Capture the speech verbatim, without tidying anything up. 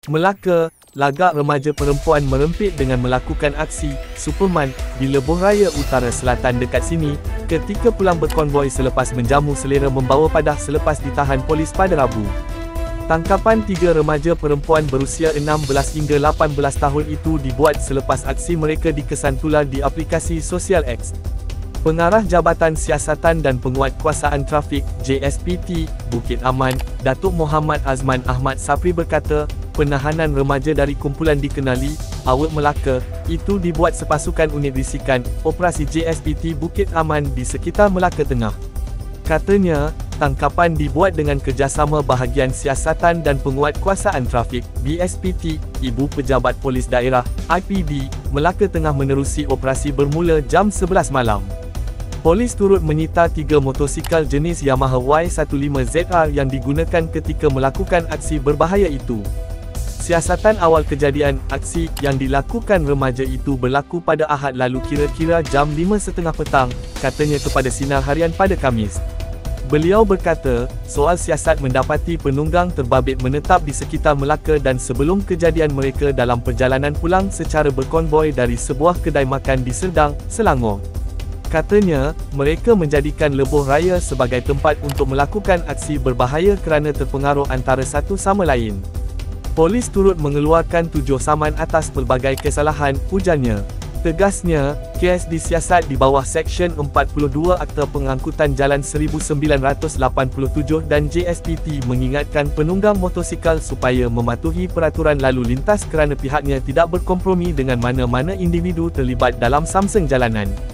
Melaka, lagak remaja perempuan merempit dengan melakukan aksi Superman di Lebuhraya Utara Selatan dekat sini, ketika pulang berkonvoi selepas menjamu selera membawa padah selepas ditahan polis pada Rabu. Tangkapan tiga remaja perempuan berusia enam belas hingga lapan belas tahun itu dibuat selepas aksi mereka dikesan tular di aplikasi sosial X. Pengarah Jabatan Siasatan dan Penguatkuasaan Trafik J S P T Bukit Aman, Datuk Muhammad Azman Ahmad Sapri berkata, penahanan remaja dari kumpulan dikenali Awak Melaka itu dibuat sepasukan unit risikan Operasi J S P T Bukit Aman di sekitar Melaka Tengah. Katanya, tangkapan dibuat dengan kerjasama Bahagian Siasatan dan Penguatkuasaan Trafik B S P T, Ibu Pejabat Polis Daerah I P D Melaka Tengah menerusi operasi bermula jam sebelas malam. Polis turut menyita tiga motosikal jenis Yamaha Y lima belas Z R yang digunakan ketika melakukan aksi berbahaya itu. Siasatan awal kejadian aksi yang dilakukan remaja itu berlaku pada Ahad lalu kira-kira jam lima tiga puluh petang, katanya kepada Sinar Harian pada Khamis. Beliau berkata, soal siasat mendapati penunggang terbabit menetap di sekitar Melaka dan sebelum kejadian mereka dalam perjalanan pulang secara berkonvoi dari sebuah kedai makan di Serdang, Selangor. Katanya, mereka menjadikan Lebuhraya sebagai tempat untuk melakukan aksi berbahaya kerana terpengaruh antara satu sama lain. Polis turut mengeluarkan tujuh saman atas pelbagai kesalahan, ujarnya. Tegasnya, kes disiasat di bawah Seksyen empat puluh dua Akta Pengangkutan Jalan seribu sembilan ratus lapan puluh tujuh dan J S P T mengingatkan penunggang motosikal supaya mematuhi peraturan lalu lintas kerana pihaknya tidak berkompromi dengan mana-mana individu terlibat dalam samseng jalanan.